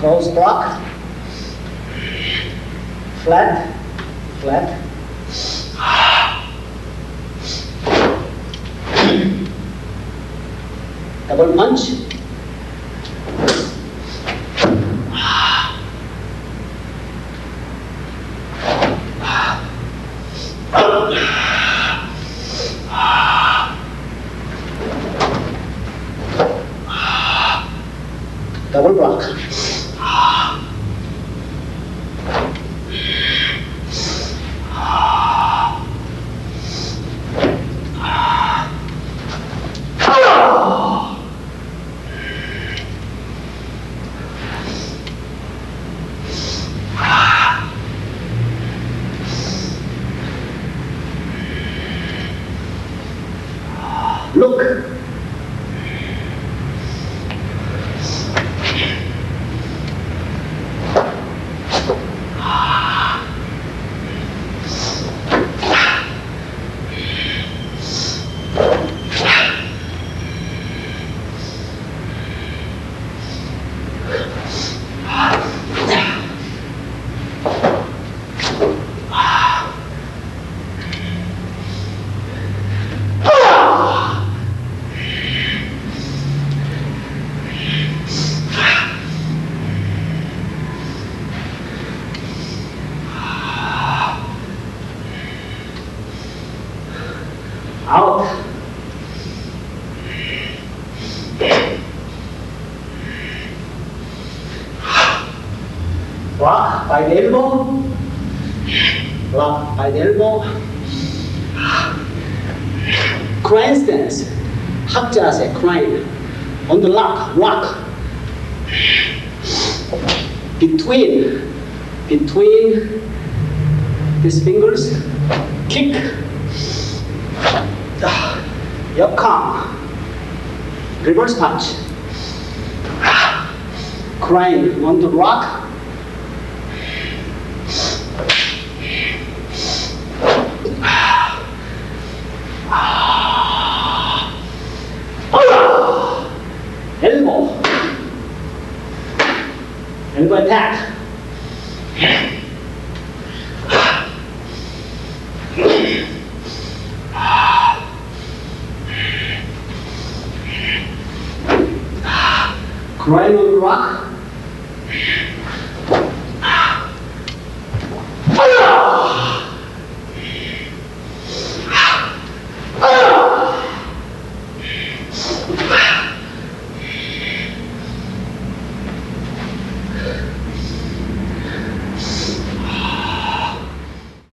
Close block. Flat, flat. Double punch. Double block. Look. Out. Block by the elbow. Block by the elbow. Crane stance. 학자세 crane. On the lock, rock. Between these fingers, kick. Kang. Reverse punch. Crane on the rock. Elbow. Elbow attack. Crane on the rock.